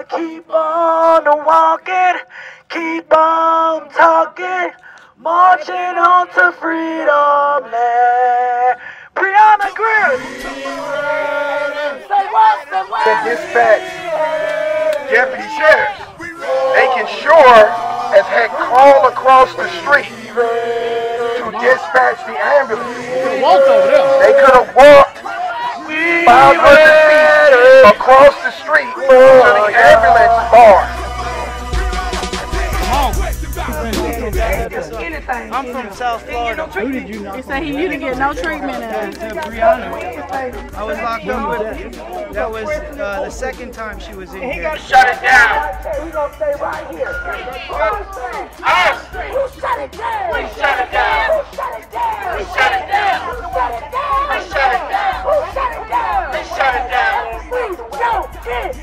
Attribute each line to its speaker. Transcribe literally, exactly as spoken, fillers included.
Speaker 1: gonna keep on walking, keep on talking, marching on to freedom land. Brianna Grier. Say what? Say what?
Speaker 2: The dispatch deputy sheriff, they can sure as heck crawl across the street to dispatch the ambulance. They could have walked five hundred feet across the street to the ambulance bar.
Speaker 1: I'm from South Florida.
Speaker 3: Who did you know? He said he you didn't get no treatment.
Speaker 1: Brianna. I was locked up with her. That was uh, the second time she was in here.
Speaker 2: Shut it down.
Speaker 1: We're gonna stay right here.
Speaker 2: Us.
Speaker 1: Who shut it down?
Speaker 2: We shut it down.
Speaker 1: Who shut it down?
Speaker 2: We shut it down.
Speaker 1: Who shut it down?
Speaker 2: We shut it down.
Speaker 1: Who shut it down?
Speaker 2: We shut it down.
Speaker 1: We don't get